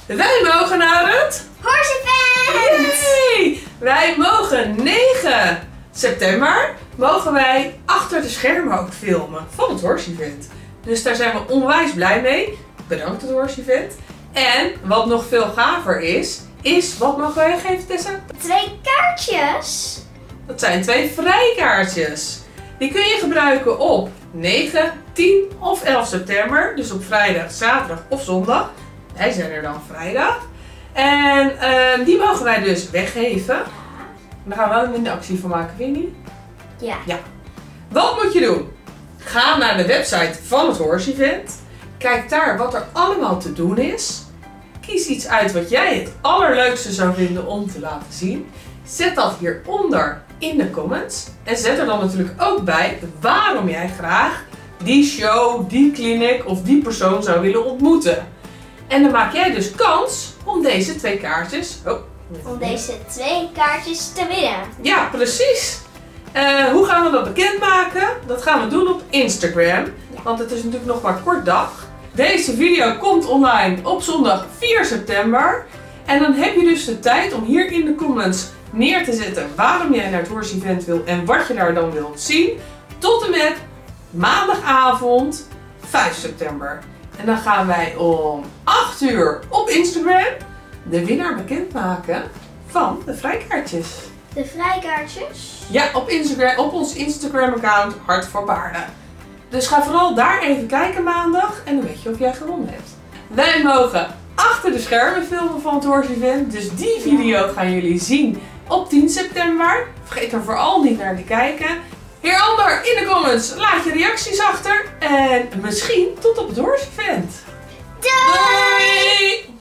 Wij mogen naar het Horse-event! Yay! Wij mogen 9 september mogen wij achter de schermen ook filmen van het Horse Event. Dus daar zijn we onwijs blij mee. Bedankt het Horse Event. En wat nog veel gaver is wat mogen wij geven, Tessa? 2 kaartjes. Dat zijn 2 vrijkaartjes. Die kun je gebruiken op 9, 10 of 11 september. Dus op vrijdag, zaterdag of zondag. Wij zijn er dan vrijdag. En die mogen wij dus weggeven. Daar gaan we wel een interactie van maken, vind je niet? Ja. Wat moet je doen? Ga naar de website van het Horse Event. Kijk daar wat er allemaal te doen is. Kies iets uit wat jij het allerleukste zou vinden om te laten zien. Zet dat hieronder in de comments. En zet er dan natuurlijk ook bij waarom jij graag die show, die clinic of die persoon zou willen ontmoeten. En dan maak jij dus kans om deze 2 kaartjes... Om deze 2 kaartjes te winnen. Ja, precies. Hoe gaan we dat bekendmaken? Dat gaan we doen op Instagram. Ja. Want het is natuurlijk nog maar kort dag. Deze video komt online op zondag 4 september. En dan heb je dus de tijd om hier in de comments neer te zetten waarom jij naar het Horse Event wil en wat je daar dan wilt zien. Tot en met maandagavond 5 september. En dan gaan wij om 8 uur op Instagram de winnaar bekendmaken van de vrijkaartjes. De vrijkaartjes? Ja, op Instagram, op ons Instagram account Hart voor Paarden. Dus ga vooral daar even kijken maandag en dan weet je of jij gewonnen hebt. Wij mogen achter de schermen filmen van het Horse Event. Dus die video gaan jullie zien op 10 september. Vergeet er vooral niet naar te kijken. Hieronder in de comments laat je reacties achter. En misschien tot op het Horse Event. Doei! Doei!